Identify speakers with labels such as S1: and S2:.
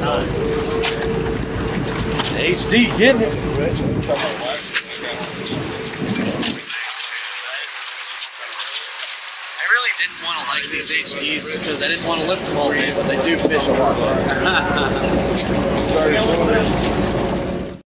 S1: time.
S2: HD getting it.
S1: I really didn't want to like these HDs because I didn't want to lift them all day, but they do fish a lot better.